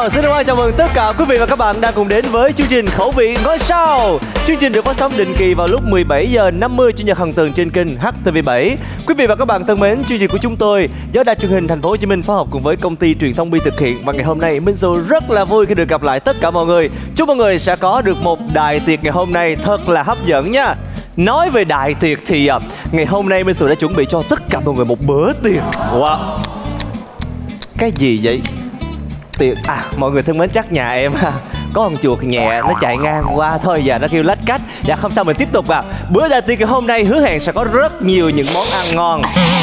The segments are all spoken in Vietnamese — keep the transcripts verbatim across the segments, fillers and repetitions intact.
Wow, xin cảm ơn chào mừng tất cả quý vị và các bạn đang cùng đến với chương trình Khẩu vị ngôi sao. Chương trình được phát sóng định kỳ vào lúc mười bảy giờ năm mươi chủ nhật hàng tuần trên kênh H T V bảy. Quý vị và các bạn thân mến, chương trình của chúng tôi do Đài Truyền hình Thành phố Hồ Chí Minh phối hợp cùng với công ty truyền thông Bi thực hiện, và ngày hôm nay Minh Xu rất là vui khi được gặp lại tất cả mọi người. Chúc mọi người sẽ có được một đại tiệc ngày hôm nay thật là hấp dẫn nha. Nói về đại tiệc thì uh, ngày hôm nay Minh Xu đã chuẩn bị cho tất cả mọi người một bữa tiệc. Wow. Cái gì vậy? Tiệc à, mọi người thân mến, chắc nhà em có con chuột nhẹ nó chạy ngang qua thôi và nó kêu lách cách. Dạ không sao, mình tiếp tục vào. Bữa đại tiệc ngày hôm nay hứa hẹn sẽ có rất nhiều những món ăn ngon.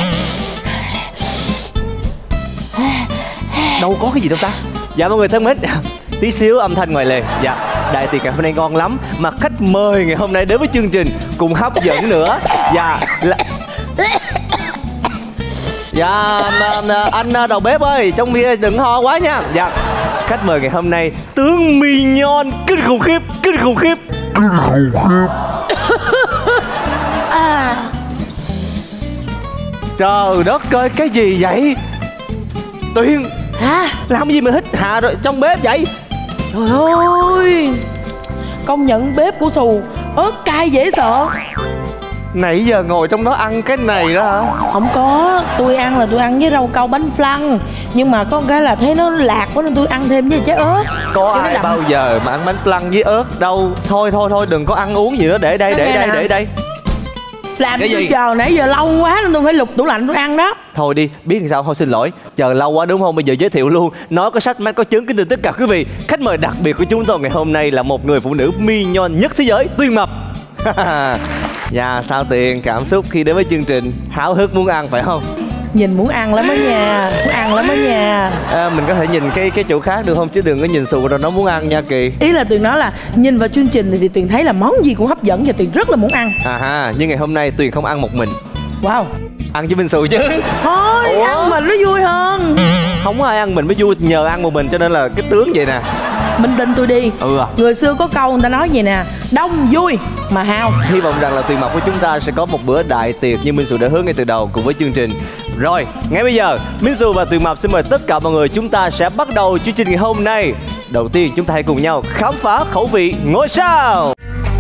Đâu có cái gì đâu ta. Dạ mọi người thân mến, tí xíu âm thanh ngoài lề. Dạ, đại tiệc ngày hôm nay ngon lắm. Mà khách mời ngày hôm nay đến với chương trình cũng hấp dẫn nữa. Dạ là... Dạ anh đầu bếp ơi, trong bia đừng ho quá nha. Dạ, khách mời ngày hôm nay tướng Mignon kinh khủng khiếp, kinh khủng khiếp, kinh khủng khiếp. À. Trời đất ơi, cái gì vậy Tuyền? Hả? Làm gì mà hít hà rồi trong bếp vậy? Trời ơi, công nhận bếp của Xù ớt cay dễ sợ. Nãy giờ ngồi trong đó ăn cái này đó hả? Không có, tôi ăn là tôi ăn với rau câu bánh flan. Nhưng mà có cái là thấy nó lạc quá nên tôi ăn thêm với trái ớt. Có ai bao giờ mà ăn bánh flan với ớt đâu. Thôi thôi thôi đừng có ăn uống gì nữa. Để đây, để đây, để đây. Làm cái gì? Chờ nãy giờ lâu quá nên tôi phải lục tủ lạnh tôi ăn đó. Thôi đi, biết làm sao, thôi xin lỗi. Chờ lâu quá đúng không? Bây giờ giới thiệu luôn. Nói có sách mách có chứng, kính thưa tất cả quý vị. Khách mời đặc biệt của chúng tôi ngày hôm nay là một người phụ nữ mignon nhất thế giới, Tuyền Mập. Dạ sao Tuyền, cảm xúc khi đến với chương trình? Háo hức muốn ăn phải không? Nhìn muốn ăn lắm á nhà, muốn ăn lắm á nhà. À, mình có thể nhìn cái cái chỗ khác được không? Chứ đừng có nhìn Xù rồi nó muốn ăn nha Kỳ. Ý là Tuyền nói là nhìn vào chương trình thì, thì Tuyền thấy là món gì cũng hấp dẫn và Tuyền rất là muốn ăn. À ha, nhưng ngày hôm nay Tuyền không ăn một mình. Wow. Ăn với Minh Xù chứ. Thôi, ủa? Ăn mình nó vui hơn. Không có ai ăn mình mới vui, nhờ ăn một mình cho nên là cái tướng vậy nè. Minh tin tôi đi. Ừ à. Người xưa có câu người ta nói gì nè, đông vui mà hao. Hy vọng rằng là Tuyền Mập của chúng ta sẽ có một bữa đại tiệc như Minh Xù đã hứa ngay từ đầu cùng với chương trình. Rồi, ngay bây giờ Minh Xù và Tuyền Mập xin mời tất cả mọi người chúng ta sẽ bắt đầu chương trình ngày hôm nay. Đầu tiên chúng ta hãy cùng nhau khám phá khẩu vị ngôi sao.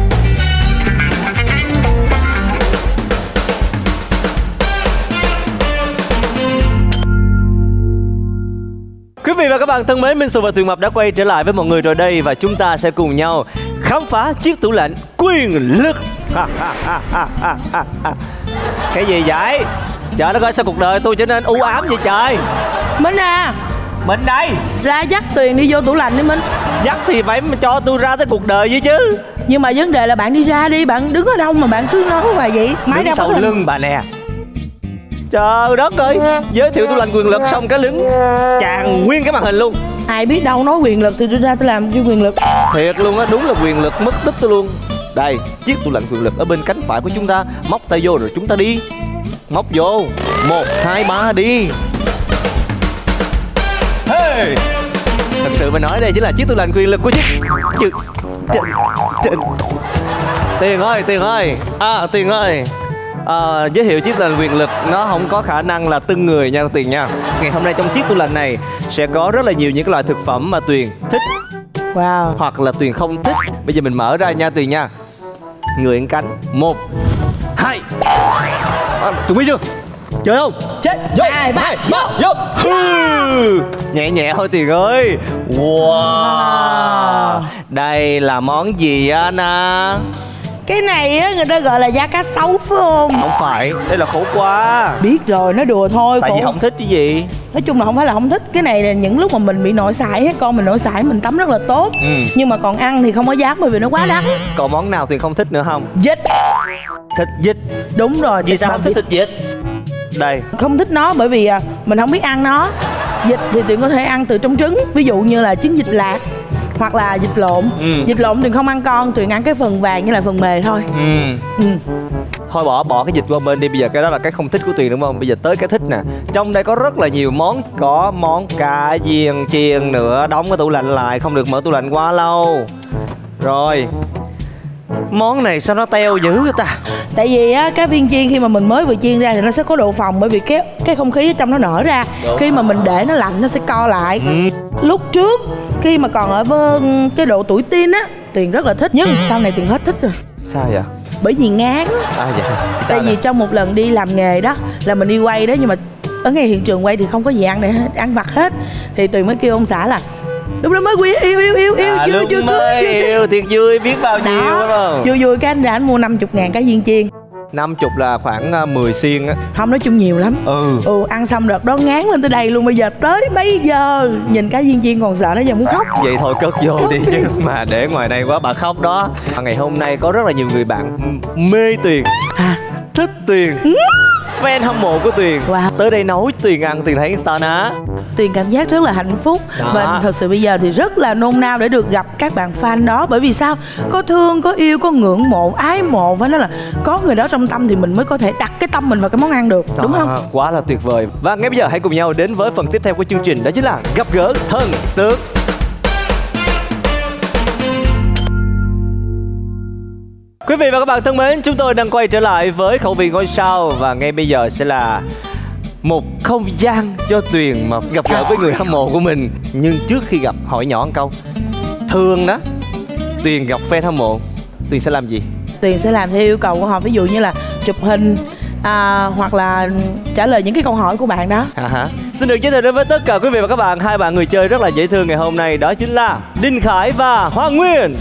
Quý vị và các bạn thân mến, Minh Xù và Tuyền Mập đã quay trở lại với mọi người rồi đây, và chúng ta sẽ cùng nhau khám phá chiếc tủ lạnh quyền lực. Cái gì vậy? Trời đất ơi, sao cuộc đời tôi trở nên u ám vậy trời? Minh à, Minh đây. Ra dắt Tuyền đi vô tủ lạnh đi Minh. Dắt thì phải cho tôi ra tới cuộc đời vậy chứ. Nhưng mà vấn đề là bạn đi ra đi, bạn đứng ở đâu mà bạn cứ nói hoài vậy? Máy đứng sau lưng hình. Bà nè. Trời đất ơi, giới thiệu tủ lạnh quyền lực xong cái đứng tràn nguyên cái màn hình luôn. Ai biết đâu nói quyền lực thì tôi ra tôi làm cho quyền lực. Thiệt luôn á, đúng là quyền lực mất tích tôi luôn. Đây, chiếc tủ lạnh quyền lực ở bên cánh phải của chúng ta. Móc tay vô rồi chúng ta đi. Móc vô. Một, hai, ba đi. Hey! Thật sự mà nói đây chính là chiếc tủ lạnh quyền lực của chiếc Chữ... Trên... Trên... Tiền ơi, Tiền ơi. À, Tiền ơi. À, giới thiệu chiếc tủ lạnh quyền lực nó không có khả năng là tưng người nha Tuyền nha. Ngày hôm nay trong chiếc tủ lạnh này sẽ có rất là nhiều những cái loại thực phẩm mà Tuyền thích. Wow. Hoặc là Tuyền không thích. Bây giờ mình mở ra nha Tuyền nha. Người ăn cánh. Một, hai. À, chuẩn bị chưa? Chơi không? Chết. Vô. Hai, ba, vô, vô. Hừ. Nhẹ nhẹ thôi Tuyền ơi. Wow. Đây là món gì anh à? Cái này á người ta gọi là da cá sấu phải không? Không phải, đây là khổ qua. Biết rồi, nói đùa thôi. Tại khổ... vì không thích chứ gì. Nói chung là không phải là không thích. Cái này là những lúc mà mình bị nội sải á, con mình nội sải mình tắm rất là tốt. Ừ. Nhưng mà còn ăn thì không có dám bởi vì nó quá đắt. Còn món nào Tuyền không thích nữa không? Vịt. Thịt vịt. Đúng rồi. Vì sao không thích thịt vịt? Đây. Không thích nó bởi vì mình không biết ăn nó. Vịt thì Tuyền có thể ăn từ trong trứng. Ví dụ như là trứng vịt lạc hoặc là vịt lộn. Ừ. Vịt lộn Tuyền không ăn con, Tuyền ăn cái phần vàng với lại phần mề thôi. Ừ. Ừ. Thôi bỏ bỏ cái vịt qua bên đi. Bây giờ cái đó là cái không thích của Tuyền đúng không? Bây giờ tới cái thích nè. Trong đây có rất là nhiều món. Có món cá viên chiên nữa. Đóng cái tủ lạnh lại, không được mở tủ lạnh quá lâu. Rồi. Món này sao nó teo dữ vậy ta? Tại vì á, cá viên chiên khi mà mình mới vừa chiên ra thì nó sẽ có độ phồng, bởi vì cái cái không khí ở trong nó nở ra. Đúng. Khi mà mình để nó lạnh nó sẽ co lại. Ừ. Lúc trước khi mà còn ở với cái độ tuổi teen á, Tuyền rất là thích, nhưng sau này Tuyền hết thích rồi. Sao vậy? Bởi vì ngán. À dạ. Tại vì trong một lần đi làm nghề đó là mình đi quay đó, nhưng mà ở ngay hiện trường quay thì không có gì ăn để ăn vặt hết, thì Tuyền mới kêu ông xã là lúc đó mới quý yêu yêu yêu yêu à, chưa lúc chưa mới chưa, yêu thiệt vui biết bao nhiêu đúng không? Vui vui cái anh ra anh mua năm mươi ngàn cá viên chiên. Năm chục là khoảng mười xiên á. Không, nói chung nhiều lắm. Ừ. Ừ, ăn xong đợt đó ngán lên tới đây luôn. Bây giờ tới bây giờ nhìn cá viên chiên còn sợ nó giờ muốn khóc. Vậy thôi cất vô đi chứ mà để ngoài này quá bà khóc đó. Ngày hôm nay có rất là nhiều người bạn mê Tuyền, à. thích Tuyền, fan hâm mộ của Tuyền. Wow. Tới đây nấu Tuyền ăn, Tuyền thấy sao ná? Tuyền cảm giác rất là hạnh phúc đó. Và thật sự bây giờ thì rất là nôn nao để được gặp các bạn fan đó. Bởi vì sao? Có thương, có yêu, có ngưỡng mộ, ái mộ. Và nó là có người đó trong tâm thì mình mới có thể đặt cái tâm mình vào cái món ăn được. Đó, đúng không? Quá là tuyệt vời. Và ngay bây giờ hãy cùng nhau đến với phần tiếp theo của chương trình. Đó chính là gặp gỡ thần tượng. Quý vị và các bạn thân mến, chúng tôi đang quay trở lại với khẩu vị ngôi sao. Và ngay bây giờ sẽ là một không gian cho Tuyền mà gặp gỡ với người hâm mộ của mình. Nhưng trước khi gặp, hỏi nhỏ một câu. Thường đó, Tuyền gặp fan hâm mộ, Tuyền sẽ làm gì? Tuyền sẽ làm theo yêu cầu của họ. Ví dụ như là chụp hình, à, hoặc là trả lời những cái câu hỏi của bạn đó. À hả. Xin được giới thiệu đến với tất cả quý vị và các bạn hai bạn người chơi rất là dễ thương ngày hôm nay. Đó chính là Đinh Khải và Hoàng Nguyên.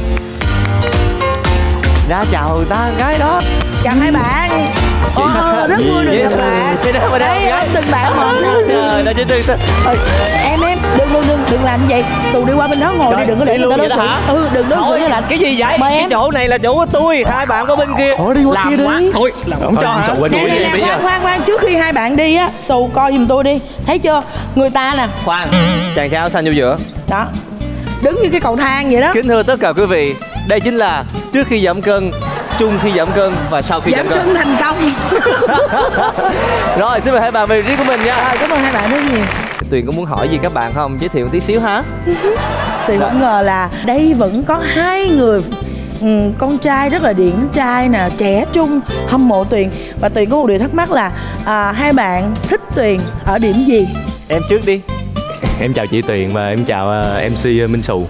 Đã chào ta gái đó. Chào hai bạn. Ồ, oh, rất vui được gặp bạn. Đây, anh từng bạn một. Trời, đã chơi từ. Em em, đừng đừng đừng đừng làm như vậy. Tù đi qua bên đó ngồi đi, đừng có để người ta đối xử. Ừ, đừng đối xử như là cái gì vậy? Mời cái em. chỗ này là chỗ của tôi, hai bạn có bên kia. Thôi đi qua kia đi. Thôi, không cho hả? Nè nè nè, khoan khoan khoan, trước khi hai bạn đi á, Sù coi giùm tôi đi. Thấy chưa? Người ta nè. Khoan, chàng trai áo xanh vô giữa. Đó. Đứng như cái cầu thang vậy đó. Kính thưa tất cả quý vị, đây chính là trước khi giảm cân, chung khi giảm cân và sau khi giảm, giảm cân thành công. Rồi, xin mời hai bạn về riêng của mình nha. À, cảm ơn hai bạn rất nhiều. Tuyền có muốn hỏi gì các bạn không? Giới thiệu một tí xíu hả? Tuyền không ngờ là đây vẫn có hai người um, con trai rất là điển trai nè, trẻ trung hâm mộ Tuyền. Và Tuyền có một điều thắc mắc là à, hai bạn thích Tuyền ở điểm gì? Em trước đi. Em chào chị Tuyền và em chào uh, em xê Minh Sù.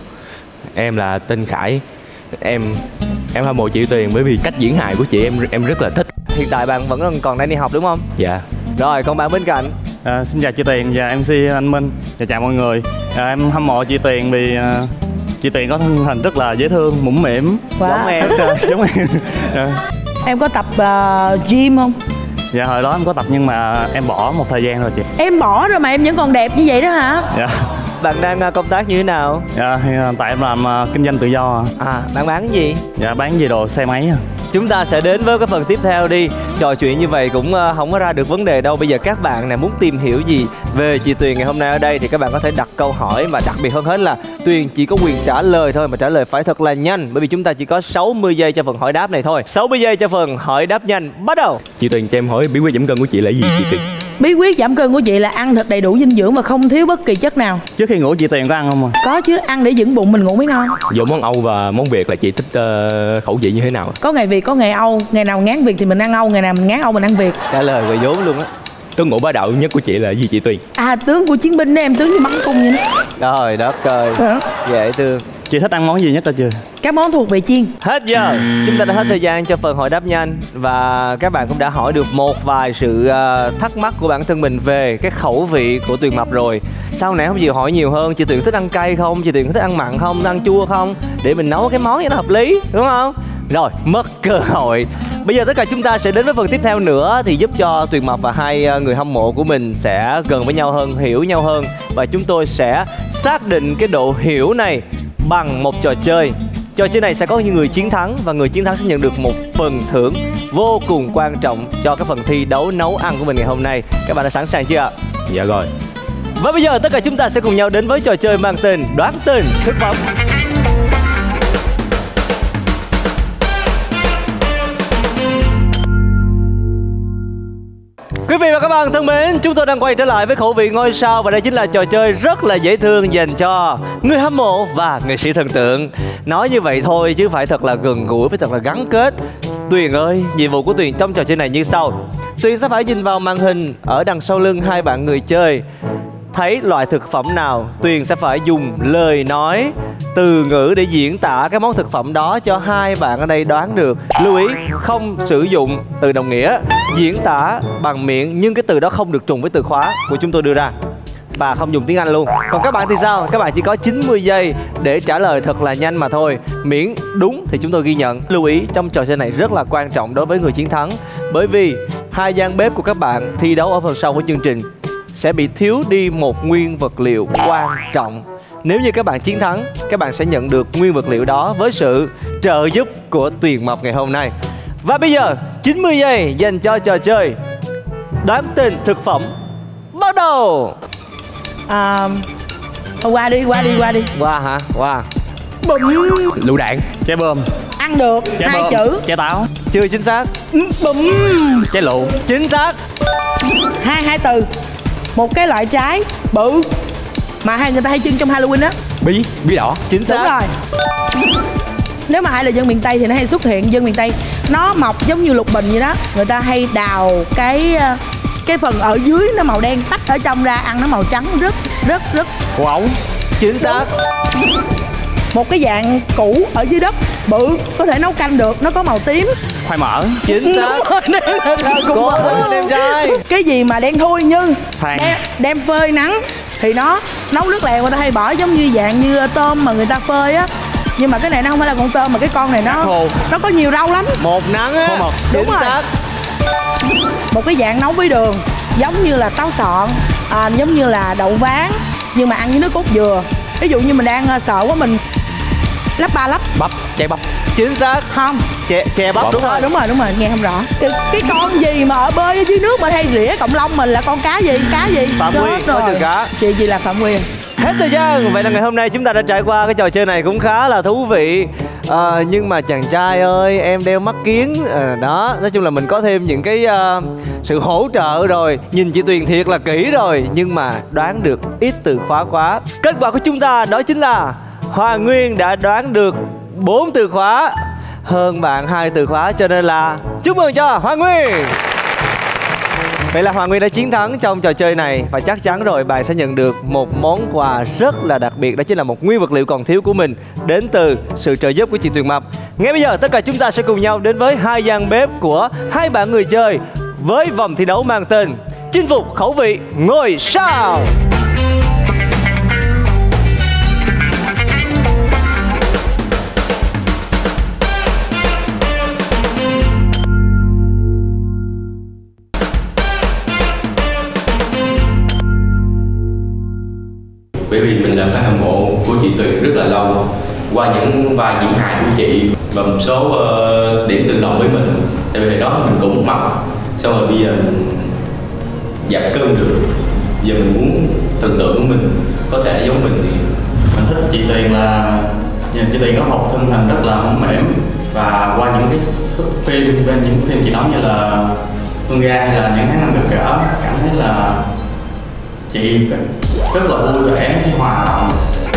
Em là tên Khải. Em em hâm mộ chị Tuyền bởi vì cách diễn hài của chị em em rất là thích. Hiện tại bạn vẫn còn đang đi học đúng không? Dạ. Rồi, còn bạn bên cạnh? À, xin chào chị Tuyền và em xê anh Minh. Chào chào mọi người. À, em hâm mộ chị Tuyền vì uh, chị Tuyền có thân hình rất là dễ thương, mũm mĩm. Wow. Giống em. Giống em. À. Em có tập uh, gym không? Dạ hồi đó em có tập nhưng mà em bỏ một thời gian rồi chị. Em bỏ rồi mà em vẫn còn đẹp như vậy đó hả? Dạ. Bạn đang công tác như thế nào? Dạ, tại em làm uh, kinh doanh tự do. À, bạn bán cái gì? Dạ, bán về đồ xe máy. Chúng ta sẽ đến với cái phần tiếp theo đi. Trò chuyện như vậy cũng không có ra được vấn đề đâu. Bây giờ các bạn này muốn tìm hiểu gì về chị Tuyền ngày hôm nay ở đây thì các bạn có thể đặt câu hỏi. Mà đặc biệt hơn hết là Tuyền chỉ có quyền trả lời thôi, mà trả lời phải thật là nhanh. Bởi vì chúng ta chỉ có sáu mươi giây cho phần hỏi đáp này thôi. sáu mươi giây cho phần hỏi đáp nhanh. Bắt đầu. Chị Tuyền cho em hỏi bí quyết giảm cân của chị là gì chị Tuyền? Bí quyết giảm cân của chị là ăn thật đầy đủ dinh dưỡng và không thiếu bất kỳ chất nào. Trước khi ngủ chị Tuyền có ăn không à? Có chứ, ăn để dưỡng bụng mình ngủ mới ngon. Giữa món Âu và món Việt là chị thích uh, khẩu vị như thế nào? Có ngày Việt, có ngày Âu. Ngày nào ngán Việt thì mình ăn Âu, ngày nào mình ngán Âu mình ăn Việt. Trả lời rồi vốn luôn á. Tướng ngũ bá đạo nhất của chị là gì chị Tuyền? À, tướng của chiến binh đó em, tướng như bắn cung vậy đó. Trời đất ơi, dễ thương. Chị thích ăn món gì nhất ta chưa? Các món thuộc về chiên. Hết giờ, chúng ta đã hết thời gian cho phần hỏi đáp nhanh. Và các bạn cũng đã hỏi được một vài sự uh, thắc mắc của bản thân mình về cái khẩu vị của Tuyền Mập rồi. Sau này không chịu hỏi nhiều hơn, chị Tuyền thích ăn cay không? Chị Tuyền thích ăn mặn không? Ăn chua không? Để mình nấu cái món cho nó hợp lý, đúng không? Rồi, mất cơ hội. Bây giờ tất cả chúng ta sẽ đến với phần tiếp theo nữa thì giúp cho Tuyền Mập và hai người hâm mộ của mình sẽ gần với nhau hơn, hiểu nhau hơn. Và chúng tôi sẽ xác định cái độ hiểu này bằng một trò chơi. Trò chơi này sẽ có những người chiến thắng và người chiến thắng sẽ nhận được một phần thưởng vô cùng quan trọng cho cái phần thi đấu nấu ăn của mình ngày hôm nay. Các bạn đã sẵn sàng chưa ạ? Dạ rồi. Và bây giờ tất cả chúng ta sẽ cùng nhau đến với trò chơi mang tên đoán tên thực phẩm. Quý vị và các bạn thân mến, chúng tôi đang quay trở lại với khẩu vị ngôi sao. Và đây chính là trò chơi rất là dễ thương dành cho người hâm mộ và nghệ sĩ thần tượng. Nói như vậy thôi chứ phải thật là gần gũi, phải thật là gắn kết. Tuyền ơi, nhiệm vụ của Tuyền trong trò chơi này như sau. Tuyền sẽ phải nhìn vào màn hình ở đằng sau lưng hai bạn người chơi. Thấy loại thực phẩm nào, Tuyền sẽ phải dùng lời nói, từ ngữ để diễn tả cái món thực phẩm đó cho hai bạn ở đây đoán được. Lưu ý không sử dụng từ đồng nghĩa, diễn tả bằng miệng nhưng cái từ đó không được trùng với từ khóa của chúng tôi đưa ra. Và không dùng tiếng Anh luôn. Còn các bạn thì sao? Các bạn chỉ có chín mươi giây để trả lời thật là nhanh mà thôi. Miễn đúng thì chúng tôi ghi nhận. Lưu ý trong trò chơi này rất là quan trọng đối với người chiến thắng. Bởi vì hai gian bếp của các bạn thi đấu ở phần sau của chương trình sẽ bị thiếu đi một nguyên vật liệu quan trọng. Nếu như các bạn chiến thắng, các bạn sẽ nhận được nguyên vật liệu đó với sự trợ giúp của Tuyền Mập ngày hôm nay. Và bây giờ chín mươi giây dành cho trò chơi đoán tên thực phẩm bắt đầu. À, thôi qua đi, qua đi, qua đi. Qua hả? Qua. Bùm. Lựu đạn. Trái bơm. Ăn được. Trái Hai bơm. chữ. Trái táo. Chưa chính xác. Bùm. Trái lựu. Chính xác. Hai hai từ. Một cái loại trái bự mà hai người ta hay trưng trong Halloween á. Bí. Bí đỏ. Chính xác. Đúng rồi. Nếu mà ai là dân miền Tây thì nó hay xuất hiện. Dân miền Tây nó mọc giống như lục bình vậy đó. Người ta hay đào cái cái phần ở dưới nó màu đen, tách ở trong ra ăn nó màu trắng, rất rất rất Củ ống. Chính xác. một cái dạng củ ở dưới đất bự, có thể nấu canh được, nó có màu tím. Khoai mỡ. Chính xác. Cố lên em trai. Cái gì mà đen thui như Than. đem, đem phơi nắng thì nó nấu nước lèo, người ta hay bỏ giống như dạng như tôm mà người ta phơi á. Nhưng mà cái này nó không phải là con tôm, mà cái con này nó Khô. nó có nhiều rau lắm. Một nắng á. Khô mực. Đúng Chính rồi. xác. Một cái dạng nấu với đường, giống như là táo sọn, à, giống như là đậu ván, nhưng mà ăn với nước cốt dừa. Ví dụ như mình đang uh, sợ quá mình lắp ba lắp. Bắp. Trái bắp. Chính xác. Không. Chè, chè bắp. Đúng Ờ, rồi. đúng rồi, đúng rồi, nghe không rõ. Cái, cái con gì mà ở bơi ở dưới nước mà hay rỉa cộng lông mình là con cá gì? Cá gì? Phạm Chết Nguyên, có rồi. từ cá. Chị gì là Phạm Nguyên. Hết thời gian. Vậy là ngày hôm nay chúng ta đã trải qua cái trò chơi này cũng khá là thú vị. à, Nhưng mà chàng trai ơi, em đeo mắt kiến à, đó, nói chung là mình có thêm những cái uh, sự hỗ trợ rồi. Nhìn chị Tuyền thiệt là kỹ rồi, nhưng mà đoán được ít từ khóa quá. Kết quả của chúng ta đó chính là Hoàng Nguyên đã đoán được bốn từ khóa, hơn bạn hai từ khóa, cho nên là chúc mừng cho Hoàng Nguyên. Vậy là Hoàng Nguyên đã chiến thắng trong trò chơi này. Và chắc chắn rồi, bạn sẽ nhận được một món quà rất là đặc biệt. Đó chính là một nguyên vật liệu còn thiếu của mình, đến từ sự trợ giúp của chị Tuyền Mập. Ngay bây giờ tất cả chúng ta sẽ cùng nhau đến với hai gian bếp của hai bạn người chơi, với vòng thi đấu mang tên chinh phục khẩu vị ngôi sao. Bởi vì mình là fan hâm mộ của chị Tuyền rất là lâu, qua những vai diễn hài của chị và một số uh, điểm tương đồng với mình. Tại vì đó mình cũng mập, xong rồi bây giờ mình giảm cân được, giờ mình muốn tưởng tượng của mình có thể giống mình. Mình thích chị Tuyền là nhìn chị Tuyền có một thân hình rất là mỏng mẻm, và qua những cái thước phim, bên những phim chị đóng như là Hương Ga hay là Những Tháng Năm Gặp Gỡ, cảm thấy là chị rất là vui vẻ, hòa đồng.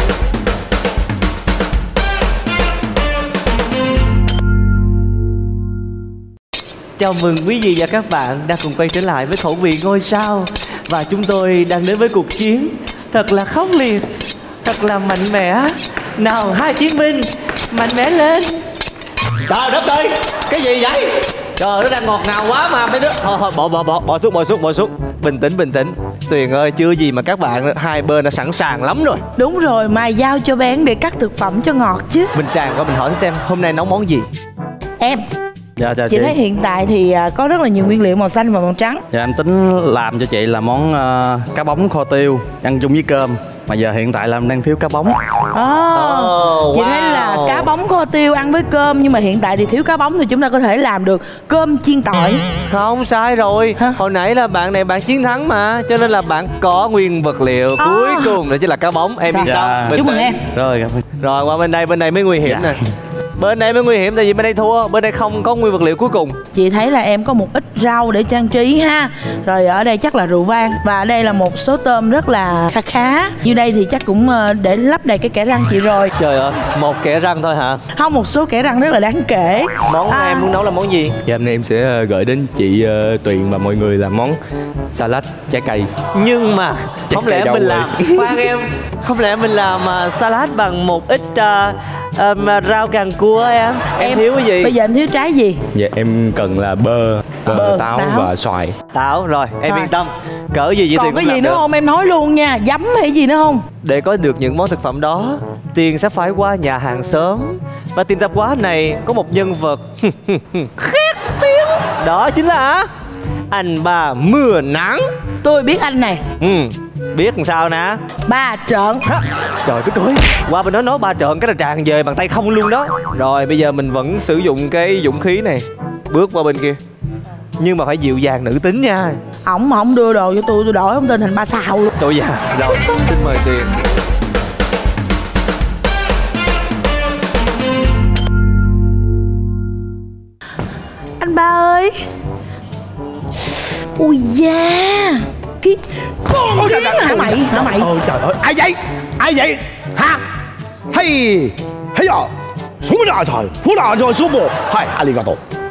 Chào mừng quý vị và các bạn đang cùng quay trở lại với khẩu vị ngôi sao. Và chúng tôi đang đến với cuộc chiến thật là khốc liệt, thật là mạnh mẽ. Nào hai chiến binh, mạnh mẽ lên. Trời đất ơi, cái gì vậy? Trời, nó đang ngọt ngào quá mà mấy đứa. Thôi thôi, bỏ bỏ bỏ bỏ xuống, bỏ xuống, bỏ xuống. Bình tĩnh, bình tĩnh. Tuyền ơi, chưa gì mà các bạn hai bên đã sẵn sàng lắm rồi. Đúng rồi, mày giao cho bén để cắt thực phẩm cho ngọt chứ. Bình Tràng qua mình hỏi xem hôm nay nấu món gì? Em, Dạ chào chị chị. thấy hiện tại thì à, có rất là nhiều nguyên liệu màu xanh và màu trắng. Dạ em tính làm cho chị là món uh, cá bóng kho tiêu ăn chung với cơm. Mà giờ hiện tại là em đang thiếu cá bóng. Oh, Oh, chị wow. thấy là cá bóng kho tiêu ăn với cơm, nhưng mà hiện tại thì thiếu cá bóng thì chúng ta có thể làm được cơm chiên tỏi. Không, sai rồi. Hả? Hồi nãy là bạn này bạn chiến thắng mà, cho nên là bạn có nguyên vật liệu À. cuối cùng đó chính là cá bóng. Em yên Dạ. tâm, bình Chúc mừng tĩnh. em. Rồi cảm ơn. Rồi qua bên đây, bên đây mới nguy hiểm Dạ. nè. Bên đây mới nguy hiểm tại vì bên đây thua. Bên đây không có nguyên vật liệu cuối cùng. Chị thấy là em có một ít rau để trang trí ha. Rồi ở đây chắc là rượu vang. Và ở đây là một số tôm rất là khá khá. Như đây thì chắc cũng để lấp đầy cái kẽ răng chị rồi. Trời ơi, một kẽ răng thôi hả? Không, một số kẽ răng rất là đáng kể. Món à, em muốn nấu là món gì? Dạ hôm nay em sẽ gửi đến chị uh, Tuyền và mọi người làm món salad trái cây. Nhưng mà Chắc không lẽ cây mình đâu làm khoan em không lẽ mình làm uh, salad bằng một ít uh, um, rau càng cua em em, em thiếu cái gì? Bây giờ em thiếu trái gì? Dạ em cần là bơ, bơ, bơ táo, táo và xoài. Táo rồi, em rồi. Yên tâm. Cỡ gì vậy? Còn Tiền cái cũng gì làm nữa được. không em nói luôn nha. Giấm hay gì nữa không? Để có được những món thực phẩm đó, Tiền sẽ phải qua nhà hàng xóm. Và tiệm tạp hóa này có một nhân vật khét tiếng. Đó chính là anh ba mưa nắng. Tôi biết anh này. Ừ, biết làm sao nè. Ba trợn. Trời đất ơi, qua bên đó nói ba trợn cái là tràn về bằng tay không luôn đó. Rồi bây giờ mình vẫn sử dụng cái dũng khí này, bước qua bên kia. Nhưng mà phải dịu dàng nữ tính nha. Ổng mà ổng đưa đồ cho tôi, tôi đổi ông tên thành ba sao luôn. Trời dạ, rồi xin mời Tiền. Anh ba ơi. Ui da. Cái con kiến hả mày? Hả mày? Ôi trời ơi, ai vậy? Ai vậy? Hả? Hay, hay à? Số mấy đại trời, phú đại rồi số một. Hay, arigato.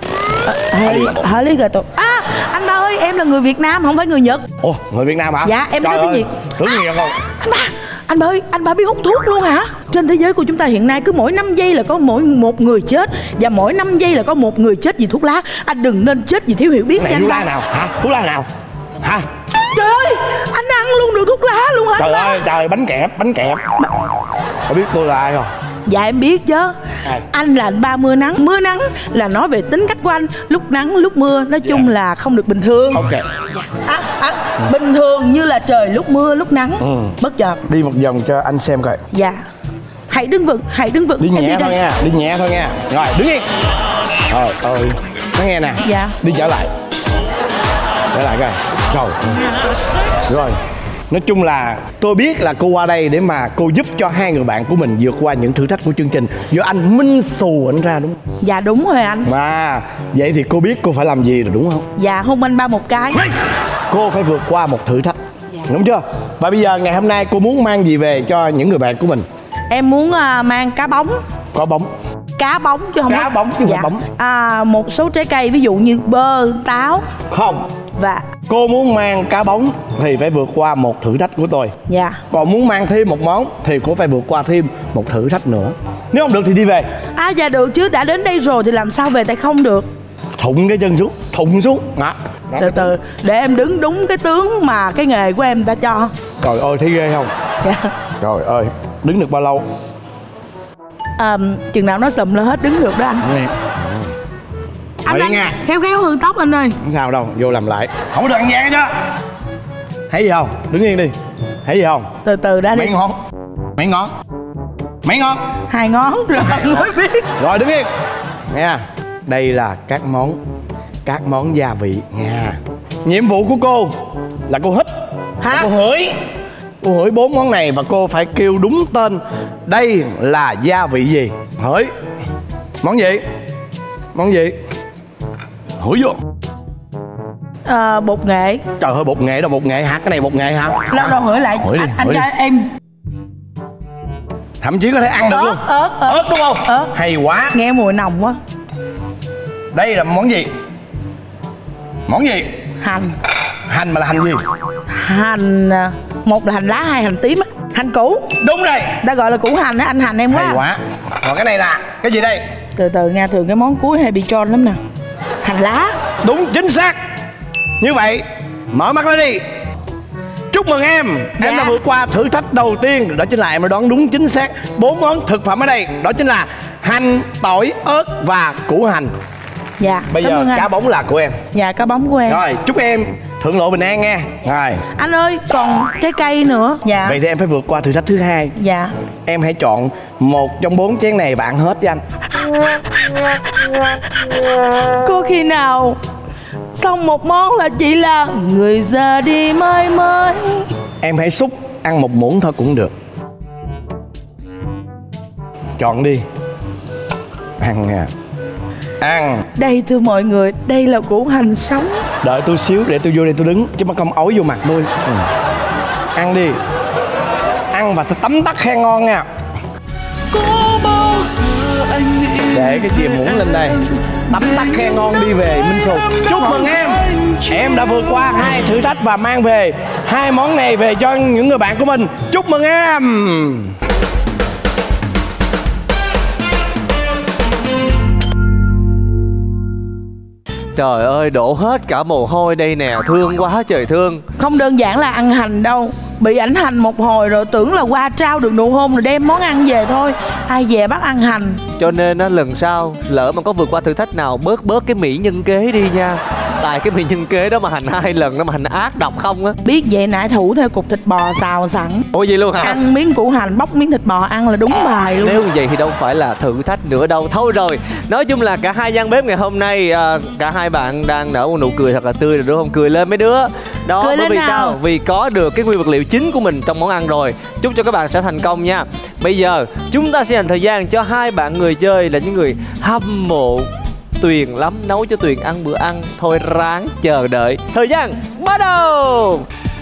Hả lý gà tôi. À, anh ba ơi, em là người Việt Nam, không phải người Nhật. Ồ, người Việt Nam hả? Dạ, em trời nói tiếng ơi, Việt. Tưởng gì không? Anh ba, anh ba ơi, anh ba biết hút thuốc luôn hả? Trên thế giới của chúng ta hiện nay cứ mỗi năm giây là có mỗi một người chết. Và mỗi năm giây là có một người chết vì thuốc lá. Anh đừng nên chết vì thiếu hiểu biết nha Này anh thuốc ba. lá nào? Hả? Thuốc lá nào? Hả? Trời ơi, anh ăn luôn được thuốc lá luôn hả anh Trời ba? ơi, trời, bánh kẹp, bánh kẹp. Có biết tôi là ai không? Dạ em biết chứ. Ai? Anh là anh ba mưa nắng. Mưa nắng là nói về tính cách của anh. Lúc nắng lúc mưa, nói chung Dạ. là không được bình thường. Ok. à, à, Bình thường như là trời lúc mưa lúc nắng. Ừ. Bất chợt. Đi một vòng cho anh xem coi. Dạ. Hãy đứng vững, hãy đứng vững. Đi Em nhẹ thôi đây. nha, đi nhẹ thôi nha. Rồi, đứng yên. Trời ơi, nó nghe nè. Dạ. Đi trở lại. Trở lại coi. Rồi. Rồi. Nói chung là tôi biết là cô qua đây để mà cô giúp cho hai người bạn của mình vượt qua những thử thách của chương trình. Do anh minh xù anh ra đúng không? Dạ đúng rồi anh. Mà vậy thì cô biết cô phải làm gì rồi đúng không? Dạ hôn anh ba một cái. Cô phải vượt qua một thử thách. Đúng chưa? Và bây giờ ngày hôm nay cô muốn mang gì về cho những người bạn của mình? Em muốn uh, mang cá bóng. Có bóng. Cá bóng chứ không Cá có- bóng chứ không dạ. phải bóng. À, một số trái cây ví dụ như bơ, táo. Không. Và Cô muốn mang cá bóng thì phải vượt qua một thử thách của tôi. dạ. Còn muốn mang thêm một món thì cô phải vượt qua thêm một thử thách nữa. Nếu không được thì đi về. À dạ được chứ, đã đến đây rồi thì làm sao về tại không được. Thụng cái chân xuống, thụng xuống. Đó. Đó. Từ từ, để em đứng đúng cái tướng mà cái nghề của em ta cho. Trời ơi, thấy ghê không? Dạ. Trời ơi, đứng được bao lâu? À, chừng nào nó sùm là hết đứng được đó anh. Nè. Anh, Hỏi anh nha. khéo khéo hư tóc anh ơi. Không sao đâu, vô làm lại. Không có được ăn gian chứ. Thấy gì không? Đứng yên đi. Thấy gì không? Từ từ đã đi. Mấy ngón. Mấy ngón. Mấy ngón. Hai ngón rồi mới biết. Rồi đứng yên. Nha. Đây là các món các món gia vị nha. Nhiệm vụ của cô là cô hít. Hả? Cô hửi. Cô hửi bốn món này và cô phải kêu đúng tên. Đây là gia vị gì? Hửi. Món gì? Món gì? Hửi vô. À, bột nghệ. Trời ơi, bột nghệ đâu, bột nghệ hả? Cái này bột nghệ hả? Lâu đâu hửi lại. Hửi đi, anh anh hửi cho đi. em Thậm chí có thể ăn được luôn. ớt ớt ớt. Ớt đúng không? Ớt. Hay quá. Nghe mùi nồng quá. Đây là món gì? Món gì? Hành. Hành mà là hành gì? Hành à, một là hành lá, hai hành tím á. Hành củ. Đúng rồi. Ta gọi là củ hành á, anh hành em quá. Hay quá. Còn cái này là cái gì đây? Từ từ nha, thường cái món cuối hay bị tròn lắm nè. Hành lá. Đúng chính xác. Như vậy mở mắt lên đi. Chúc mừng em. Dạ. Em đã vượt qua thử thách đầu tiên. Đó chính là em đã đoán đúng chính xác bốn món thực phẩm ở đây. Đó chính là hành, tỏi, ớt và củ hành. Dạ. Bây cảm giờ ơn anh. cá bóng là của em. Dạ cá bóng của em. Rồi chúc em thượng lộ bình an nha. Rồi. Anh ơi còn trái cây nữa. Dạ. Vậy thì em phải vượt qua thử thách thứ hai. Dạ. Em hãy chọn một trong bốn chén này bạn hết cho anh. Có khi nào xong một món là chỉ là người già đi mãi mãi. Em hãy xúc ăn một muỗng thôi cũng được. Chọn đi. Ăn nha. Ăn. Đây thưa mọi người, đây là củ hành sống. Đợi tôi xíu để tôi vô đây tôi đứng chứ mà không ói vô mặt tôi. Ừ. Ăn đi. Ăn và tấm tắc khen ngon nha. Để cái chìa muỗng lên đây. Tấm tắc khen ngon đi về Minh Sụp. Chúc mừng em. Em đã vượt qua hai thử thách và mang về hai món này về cho những người bạn của mình. Chúc mừng em. Trời ơi, đổ hết cả mồ hôi đây nè, thương quá trời thương. Không đơn giản là ăn hành đâu, bị ảnh hành một hồi rồi tưởng là qua trao được nụ hôn rồi đem món ăn về thôi. Ai về bắt ăn hành. Cho nên á, lần sau lỡ mà có vượt qua thử thách nào bớt bớt cái mỹ nhân kế đi nha. Tại cái mỹ nhân kế đó mà hành hai lần đó mà hành ác độc không á. Biết vậy nãy thủ theo cục thịt bò xào sẵn. Ủa gì luôn hả? Ăn miếng củ hành bóc miếng thịt bò ăn là đúng bài luôn. Nếu vậy thì đâu phải là thử thách nữa đâu. Thôi rồi, nói chung là cả hai gian bếp ngày hôm nay à, cả hai bạn đang nở một nụ cười thật là tươi rồi đúng không? Cười lên mấy đứa. Đó, Cười bởi vì nào. sao? Vì có được cái nguyên vật liệu chính của mình trong món ăn rồi. Chúc cho các bạn sẽ thành công nha. Bây giờ chúng ta sẽ dành thời gian cho hai bạn người chơi là những người hâm mộ Tuyền lắm, nấu cho Tuyền ăn bữa ăn. Thôi ráng chờ đợi. Thời gian bắt đầu.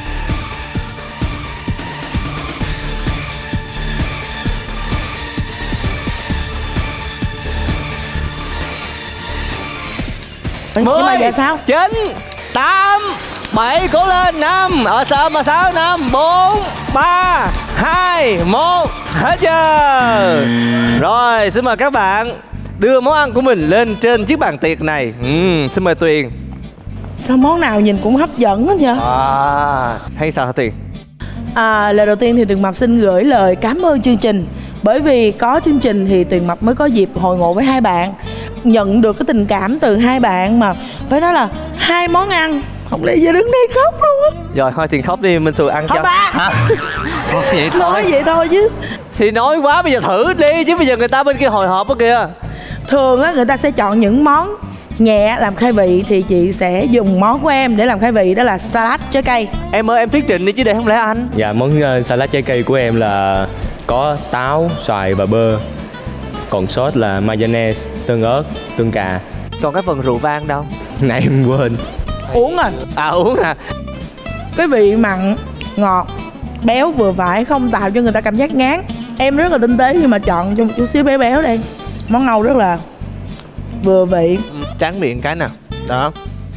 Nhưng mà giờ sao? chín, tám, bảy, cố lên. Năm, ở sao mà sáu, năm, bốn, ba, hai, một. Hết giờ. Rồi, xin mời các bạn đưa món ăn của mình lên trên chiếc bàn tiệc này. uhm, Xin mời Tuyền. Sao món nào nhìn cũng hấp dẫn hết vậy? À, hay sao hả Tuyền? À, lời đầu tiên thì Tuyền Mập xin gửi lời cảm ơn chương trình. Bởi vì có chương trình thì Tuyền Mập mới có dịp hội ngộ với hai bạn, nhận được cái tình cảm từ hai bạn mà phải nói là hai món ăn không lẽ giờ đứng đây khóc luôn á. Rồi thôi Tuyền khóc đi, Minh Sùi ăn Thôi cho. ba. Hả? Thôi vậy thôi. Nói vậy thôi chứ. Thì nói quá, bây giờ thử đi chứ bây giờ người ta bên kia hồi hộp đó kìa. Thường á người ta sẽ chọn những món nhẹ làm khai vị, thì chị sẽ dùng món của em để làm khai vị, đó là salad trái cây. Em ơi, em thuyết trình đi chứ để không lẽ anh. Dạ, món uh, salad trái cây của em là có táo, xoài và bơ. Còn sốt là mayonnaise, tương ớt, tương cà. Còn cái phần rượu vang đâu? Nãy em quên. Uống rồi. À uống à. Cái vị mặn, ngọt, béo vừa phải, không tạo cho người ta cảm giác ngán. Em rất là tinh tế nhưng mà chọn cho một chút xíu béo béo đây. Món Âu rất là vừa vị. Tráng miệng cái nào. Đó.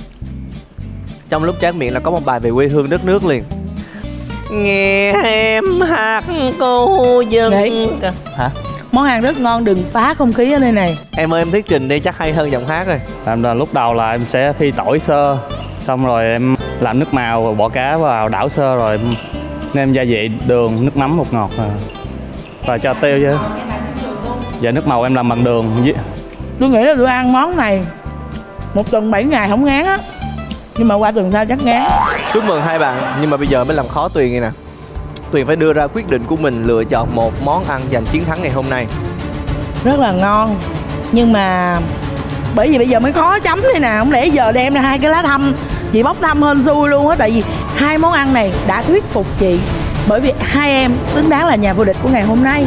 Trong lúc tráng miệng là có một bài về quê hương đất nước liền. Nghe em hát cô dân. Vậy? Hả? Món ăn rất ngon, đừng phá không khí ở nơi này. Em ơi, em thuyết trình đi chắc hay hơn giọng hát rồi. Làm là lúc đầu là em sẽ phi tỏi sơ, xong rồi em làm nước màu rồi bỏ cá vào đảo sơ, rồi em nêm gia vị đường, nước mắm, bột ngọt và cho tiêu chứ. Dạ, nước màu em làm bằng đường với... Tôi nghĩ là tôi ăn món này một tuần bảy ngày không ngán á, nhưng mà qua tuần sau chắc ngán. Chúc mừng hai bạn, nhưng mà bây giờ mới làm khó Tuyền vậy nè. Tuyền phải đưa ra quyết định của mình, lựa chọn một món ăn giành chiến thắng ngày hôm nay. Rất là ngon, nhưng mà bởi vì bây giờ mới khó chấm đây nè, không lẽ giờ đem ra hai cái lá thăm chị bóc thăm hên xui luôn á. Tại vì hai món ăn này đã thuyết phục chị, bởi vì hai em xứng đáng là nhà vô địch của ngày hôm nay.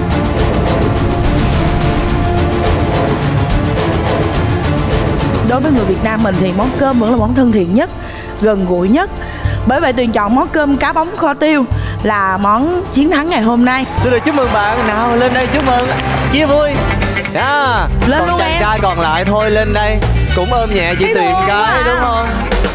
Đối với người Việt Nam mình thì món cơm vẫn là món thân thiện nhất, gần gũi nhất. Bởi vậy Tuyền chọn món cơm cá bóng kho tiêu là món chiến thắng ngày hôm nay. Xin được chúc mừng bạn. Nào lên đây chúc mừng, chia vui. À, lên còn luôn chàng em. trai còn lại thôi lên đây cũng ôm nhẹ chị Tuyền cái à. đúng không?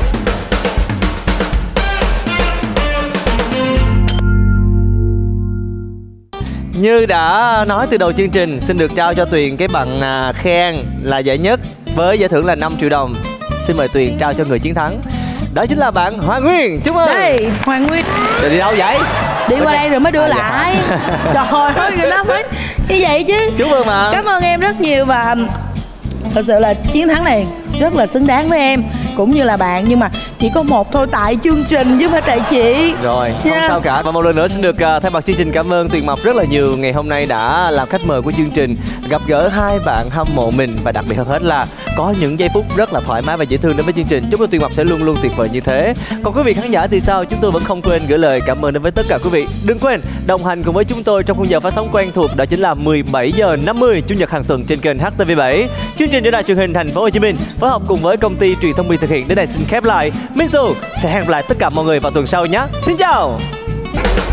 Như đã nói từ đầu chương trình, xin được trao cho Tuyền cái bằng à, khen là giải nhất với giải thưởng là năm triệu đồng. Xin mời Tuyền trao cho người chiến thắng. Đó chính là bạn Hoàng Nguyên. Chúc mừng. Đây, Hoàng Nguyên. Rồi đi đâu vậy? Đi qua đây rồi mới đưa À, dạ. lại. Trời ơi, người ta mới như vậy chứ. Chúc mừng mà. Cảm ơn em rất nhiều và thật sự là chiến thắng này rất là xứng đáng với em cũng như là bạn, nhưng mà chỉ có một thôi tại chương trình chứ không phải tại chị. Rồi, không Nha. sao cả. Và một lần nữa xin được uh, thay mặt chương trình cảm ơn Tuyền Mập rất là nhiều ngày hôm nay đã làm khách mời của chương trình, gặp gỡ hai bạn hâm mộ mình và đặc biệt hơn hết là có những giây phút rất là thoải mái và dễ thương đến với chương trình. Chúc cho Tuyền Mập sẽ luôn luôn tuyệt vời như thế. Còn quý vị khán giả thì sao? Chúng tôi vẫn không quên gửi lời cảm ơn đến với tất cả quý vị. Đừng quên đồng hành cùng với chúng tôi trong khung giờ phát sóng quen thuộc, đó chính là mười bảy giờ năm mươi chủ nhật hàng tuần trên kênh hát tê vê bảy. Chương trình do Đài Truyền hình Thành phố Hồ Chí Minh phối hợp cùng với công ty truyền thông Bi thực hiện đến đây xin khép lại. Minh Su sẽ hẹn gặp lại tất cả mọi người vào tuần sau nhé. Xin chào.